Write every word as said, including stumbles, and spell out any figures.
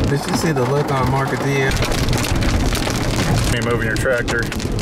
Did you see the look on Marketeer? Me moving your tractor.